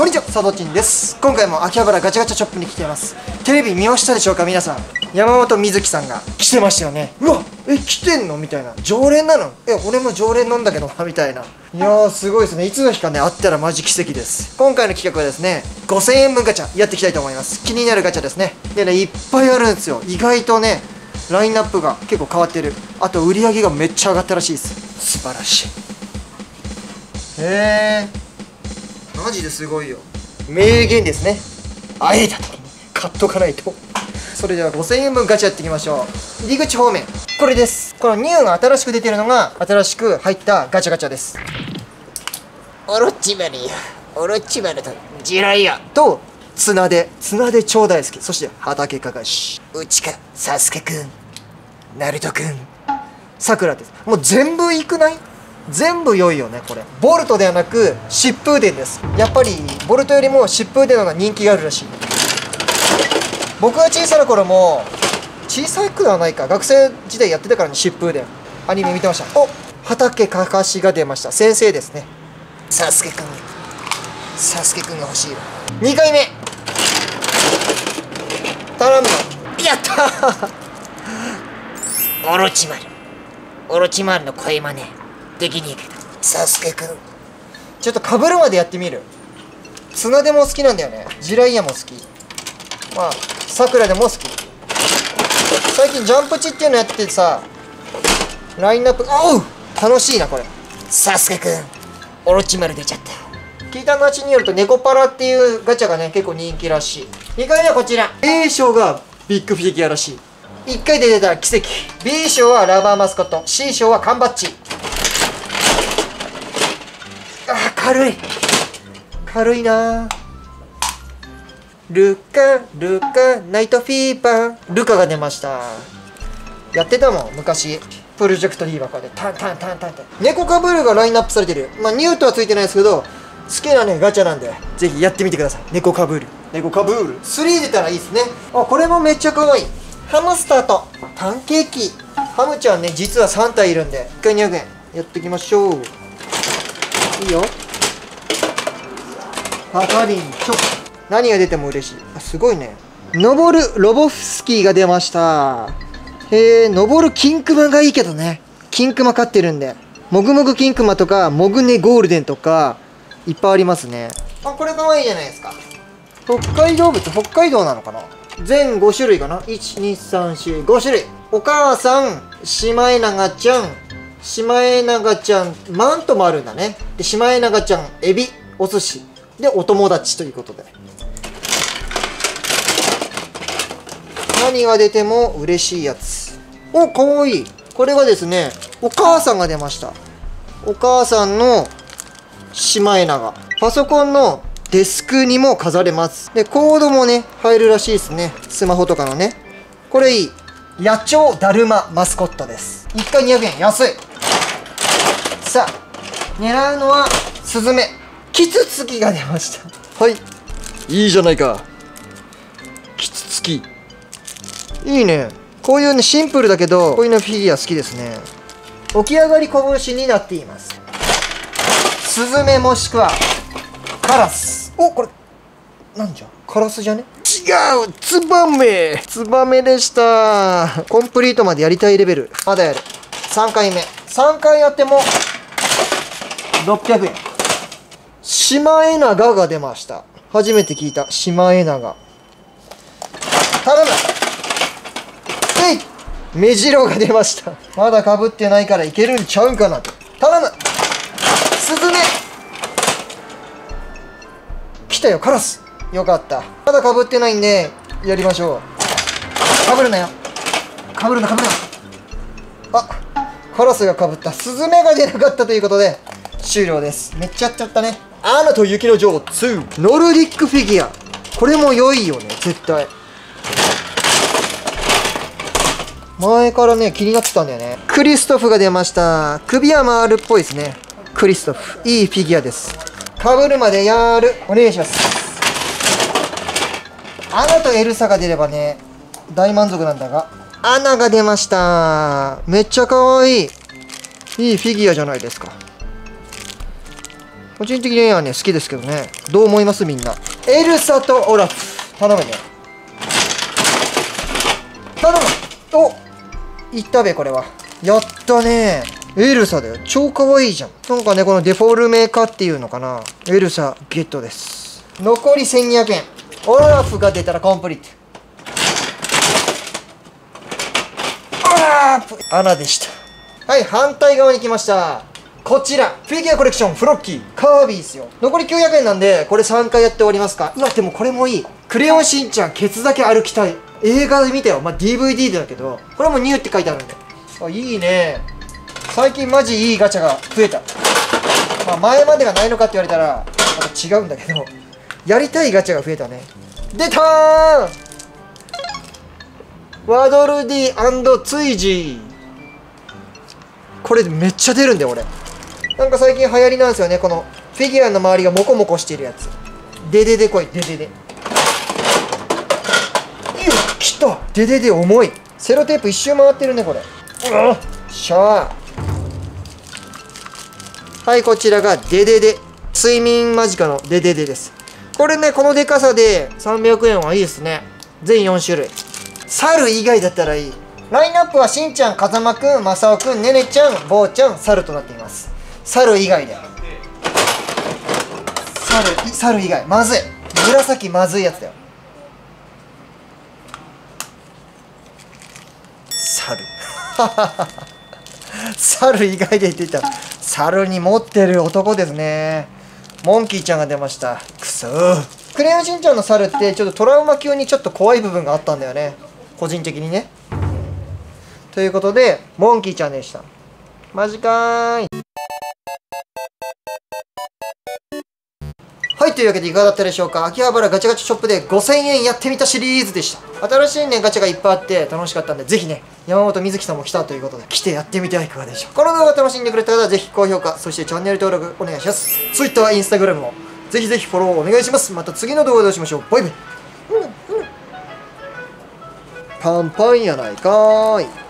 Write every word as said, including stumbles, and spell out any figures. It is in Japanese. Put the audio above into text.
こんにちは、佐藤ちんです。今回も秋葉原ガチャガチャショップに来ています。テレビ見ましたでしょうか皆さん。山本美月さんが来てましたよね。うわ、え、来てんのみたいな。常連なの？いや、俺も常連なんだけどな、みたいな。いやー、すごいですね。いつの日かね、あったらマジ奇跡です。今回の企画はですね、ごせんえんぶんガチャやっていきたいと思います。気になるガチャですね。でね、いっぱいあるんですよ。意外とね、ラインナップが結構変わってる。あと、売り上げがめっちゃ上がったらしいです。素晴らしい。へー。マジですごいよ。名言ですね。あえた時に買っとかないと。それではごせんえんぶんガチャやっていきましょう。入り口方面これです。このニューが新しく出てるのが新しく入ったガチャガチャです。 オロチマルよ、オロチマルとジライよと綱で綱で超大好き。そして畑かかし、 うちかサスケくん、ナルトくん、 さくらです。もう全部いくない？全部良いよね。これボルトではなく疾風伝です。やっぱりボルトよりも疾風伝の方が人気があるらしい。僕が小さな頃も、小さくはないか、学生時代やってたからね、疾風伝アニメ見てました。お、畑かかしが出ました。先生ですね。 サスケくん、サスケくんが欲しいわ。 にかいめ頼むの。やったーオロチマル、オロチマルの声真似できねえけど、サスケくんちょっとかぶるまでやってみる。綱でも好きなんだよね。ジライヤも好き。まあさくらでも好き。最近ジャンプチっていうのやっててさ、ラインナップ、おう楽しいなこれ。 サスケくん、オロチマル出ちゃった。 聞いた話によるとネコパラっていうガチャがね結構人気らしい。にかいめはこちら A 賞がビッグフィギュアらしい。いっかいで出たら奇跡。 B 賞はラバーマスコット、 C 賞は缶バッジ。あー軽い軽いな。ルカルカナイトフィーバー、ルカが出ました。やってたもん昔、プロジェクト D 箱でタンタンタンタンって。猫カブールがラインナップされてる。まあニュートはついてないですけど、好きなねガチャなんでぜひやってみてください。猫カブール、猫カブールスリー出たらいいですね。あ、これもめっちゃ可愛い。ハムスターとパンケーキ。ハムちゃんね実はさんたいいるんでいっかいにひゃくえんやっていきましょう。いいよ。パカリンチョ。何が出ても嬉しい。あ、すごいね。ノボルロボフスキーが出ました。へえ、ノボルキンクマがいいけどね。キンクマ飼ってるんで、もぐもぐキンクマとかモグネゴールデンとかいっぱいありますね。あ、これかわいいじゃないですか。北海道物、北海道なのかな。全ごしゅるいかな。いち、に、さん、よん、ごしゅるい。お母さん、シマエナガちゃん、シマエナガちゃんマントもあるんだね。でシマエナガちゃんエビ、お寿司でお友達ということで、何が出ても嬉しいやつ。お、かわいい。これがですね、お母さんが出ました。お母さんのシマエナガ、パソコンのデスクにも飾れます。でコードもね入るらしいですね。スマホとかのね。これいい。野鳥だるまマスコットです。いっかいにひゃくえん、安い。さあ狙うのはスズメ。キツツキが出ました。はい、いいじゃないか。キツツキいいね。こういうねシンプルだけどこういうのフィギュア好きですね。起き上がり拳になっています。スズメもしくはカラス。お、これなんじゃ、カラスじゃね。違う、ツバメ。ツバメでした。コンプリートまでやりたいレベル。まだやる。さんかいめ、さんかいやってもろっぴゃくえん。シマエナガが出ました。初めて聞いた。シマエナガ頼む。えい、メジロが出ました。まだかぶってないからいけるんちゃうんかな。頼む。スズメ来たよ。カラスよかった。まだかぶってないんでやりましょう。かぶるなよ、かぶるな、かぶるな。あ、カラスがかぶった。スズメが出なかったということで終了です。めっちゃやっちゃったね。アナと雪の女王ツー、ノルディックフィギュア。これも良いよね絶対。前からね気になってたんだよね。クリストフが出ました。首は回るっぽいですね。クリストフいいフィギュアです。かぶるまでやる。お願いします。アナとエルサが出ればね大満足なんだが、アナが出ました。めっちゃかわいい。いいフィギュアじゃないですか。 個人的にはね好きですけどね。どう思いますみんな。エルサとオラフ頼むね。頼む。お、いったべ。これはやったね。エルサだよ。超かわいいじゃん。なんかね、このデフォルメ化っていうのかな。エルサゲットです。残りせんにひゃくえん。オラフが出たらコンプリート。オラフ穴でした。はい、反対側に来ました。こちらフィギュアコレクションフロッキーカービィですよ。残りきゅうひゃくえんなんでこれさんかいやっておりますか。うわ、でもこれもいい。クレヨンしんちゃんケツだけ歩きたい。映画で見たよ。まあ ディーブイディー だけど、これもニューって書いてあるんで、あ、いいね。最近マジいいガチャが増えた。まあ前までがないのかって言われたらまた違うんだけど、やりたいガチャが増えたね。出たー、ワドルディ&ツイジー。これめっちゃ出るんだよ俺。なんか最近流行りなんですよね、このフィギュアの周りがモコモコしているやつ。デデデこい、デデデ。よっ、きた。デデデ重い。セロテープ一周回ってるねこれ。うっしゃー。はい、こちらがデデデ睡眠間近のデデデです。これね、このでかさでさんびゃくえんはいいですね。全よん種類。猿以外だったらいい。ラインナップはしんちゃん、風間くん、まさおくん、ねねちゃん、ぼうちゃん、猿となっています。猿以外で。猿、猿以外。まずい。紫まずいやつだよ。猿。猿以外で言っていた。猿に持ってる男ですね。モンキーちゃんが出ました。くそー。クレヨンしんちゃんの猿ってちょっとトラウマ級にちょっと怖い部分があったんだよね。個人的にね。ということで、モンキーちゃんでした。マジかーい。はい、というわけでいかがだったでしょうか。秋葉原ガチャガチャショップでごせんえんやってみたシリーズでした。新しいね、ガチャがいっぱいあって楽しかったんで、ぜひね、山本瑞希さんも来たということで、来てやってみてはいかがでしょうか。この動画楽しんでくれた方は、ぜひ高評価、そしてチャンネル登録お願いします。Twitter、Instagram も、ぜひぜひフォローお願いします。また次の動画でお会いしましょう。バイバイ。パンパンやないかーい。